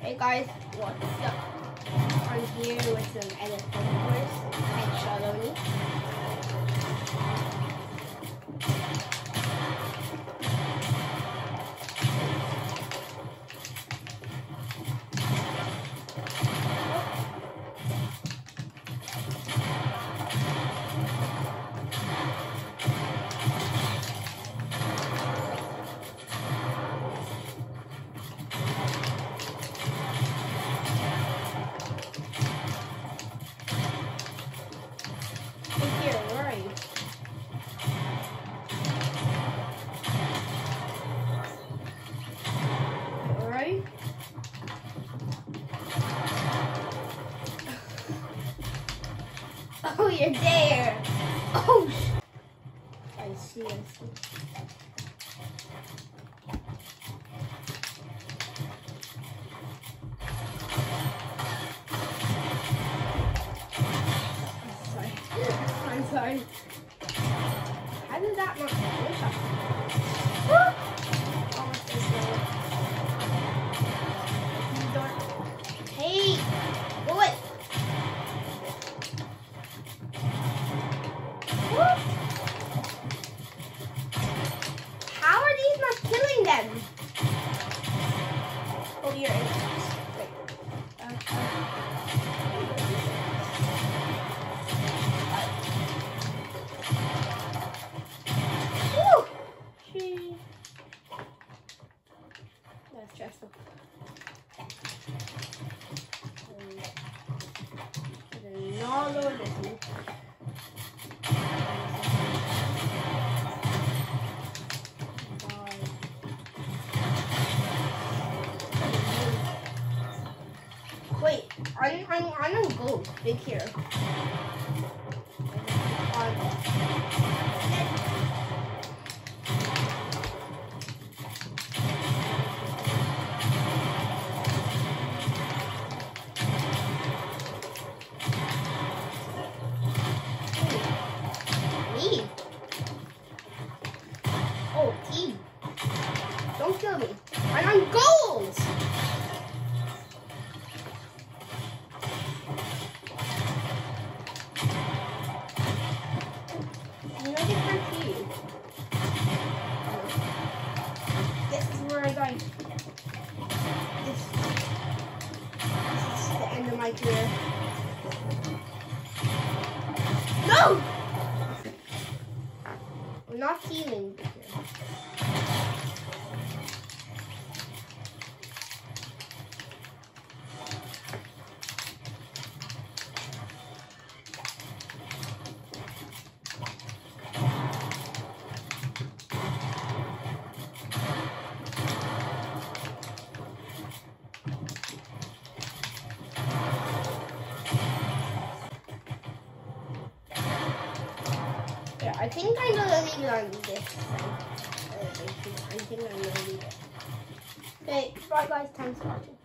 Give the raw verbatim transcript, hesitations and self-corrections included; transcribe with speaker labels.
Speaker 1: Hey guys, what's up? I'm here with some editors and Shaloni. Oh, you're there. Oh, I see, I see. I'm sorry. I'm sorry. How did that not finish? Hey, do it. How are these not killing them? Oh, you're in. Wait. Uh, uh. Woo! She. That's stressful. No, no, this one. Wait, I'm, I'm, I'm on gold. Big here. Me? Oh, team. Don't kill me. I'm on gold! This is where I die. This, this is the end of my career. No! I'm not teaming here. Yeah, I think I'm gonna leave it on this side. I think I'm gonna leave it. Okay, bye guys, thanks for watching.